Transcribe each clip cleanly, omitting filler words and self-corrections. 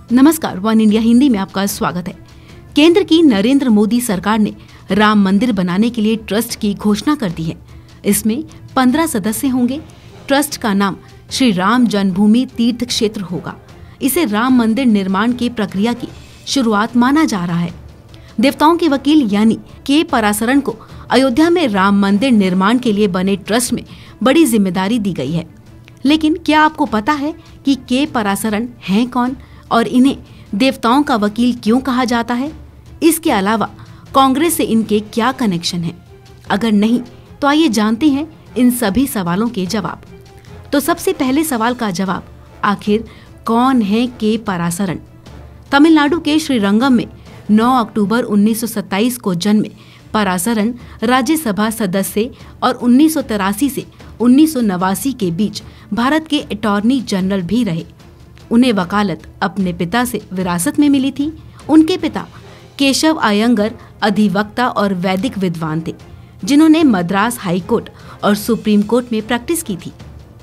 नमस्कार, one India Hindi में आपका स्वागत है। केंद्र की नरेंद्र मोदी सरकार ने राम मंदिर बनाने के लिए ट्रस्ट की घोषणा कर दी है। इसमें 15 सदस्य होंगे। ट्रस्ट का नाम श्री राम जन्मभूमि तीर्थ क्षेत्र होगा। इसे राम मंदिर निर्माण की प्रक्रिया की शुरुआत माना जा रहा है। देवताओं के वकील यानी के पराशरन को अयोध्या में राम मंदिर निर्माण के लिए बने ट्रस्ट में बड़ी जिम्मेदारी दी गई है। लेकिन क्या आपको पता है कि के पराशरन हैं कौन और इन्हें देवताओं का वकील क्यों कहा जाता है? इसके अलावा कांग्रेस से इनके क्या कनेक्शन हैं? अगर नहीं तो आइए जानते हैं इन सभी सवालों के जवाब। तो सबसे पहले सवाल का जवाब, आखिर कौन है के पराशरन? तमिलनाडु के श्रीरंगम में 9 अक्टूबर 1927 को जन्मे पराशरन राज्यसभा सदस्य और 1983 से 1989 के बीच भारत के अटॉर्नी जनरल भी रहे। उन्हें वकालत अपने पिता से विरासत में मिली थी। उनके पिता केशव अयंगर अधिवक्ता और वैदिक विद्वान थे, जिन्होंने मद्रास हाई कोर्ट और सुप्रीम कोर्ट में प्रैक्टिस की थी।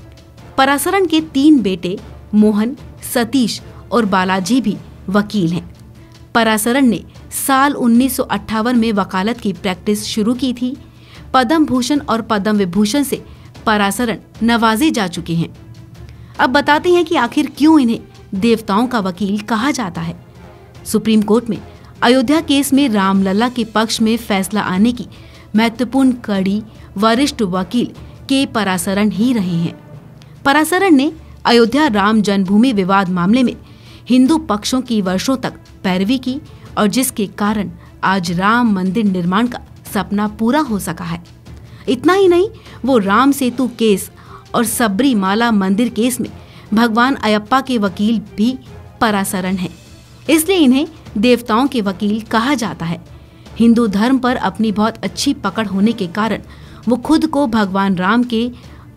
पराशरन के 3 बेटे मोहन, सतीश और बालाजी भी वकील हैं। पराशरन ने साल 1958 में वकालत की प्रैक्टिस शुरू की थी। पद्म भूषण और पद्म विभूषण से पराशरन नवाजे जा चुके हैं। अब बताते हैं कि आखिर क्यों इन्हें देवताओं का वकील कहा जाता है। सुप्रीम कोर्ट में अयोध्या केस में रामलला के पक्ष में फैसला आने की महत्वपूर्ण कड़ी वरिष्ठ वकील के पराशरन ही रहे हैं। पराशरन ने अयोध्या राम जन्मभूमि विवाद मामले में हिंदू पक्षों की वर्षों तक पैरवी की और जिसके कारण आज राम मंदिर निर्माण का सपना पूरा हो सका है। इतना ही नहीं, वो राम सेतु केस और सबरीमाला मंदिर केस में भगवान अयप्पा के वकील भी पराशरन हैं। इसलिए इन्हें देवताओं के वकील कहा जाता है। हिंदू धर्म पर अपनी बहुत अच्छी पकड़ होने के कारण वो खुद को भगवान राम के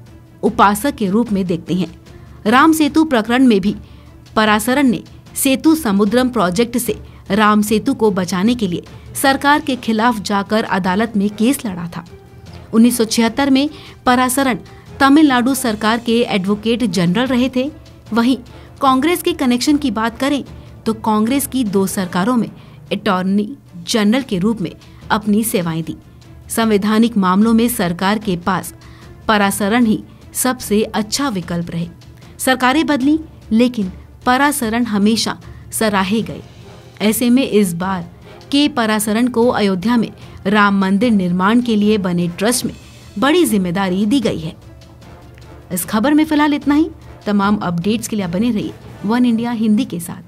उपासक के रूप में देखते हैं। राम सेतु प्रकरण में भी पराशरन ने सेतु समुद्रम प्रोजेक्ट से राम सेतु को बचाने के लिए सरकार के खिलाफ जाकर अदालत में केस लड़ा था। 1976 में पराशरन तमिलनाडु सरकार के एडवोकेट जनरल रहे थे। वहीं कांग्रेस के कनेक्शन की बात करें तो कांग्रेस की 2 सरकारों में अटॉर्नी जनरल के रूप में अपनी सेवाएं दी। संवैधानिक मामलों में सरकार के पास पराशरन ही सबसे अच्छा विकल्प रहे। सरकारें बदली लेकिन पराशरन हमेशा सराहे गए। ऐसे में इस बार के पराशरन को अयोध्या में राम मंदिर निर्माण के लिए बने ट्रस्ट में बड़ी जिम्मेदारी दी गई है। इस खबर में फिलहाल इतना ही। तमाम अपडेट्स के लिए बने रहिए वन इंडिया हिंदी के साथ।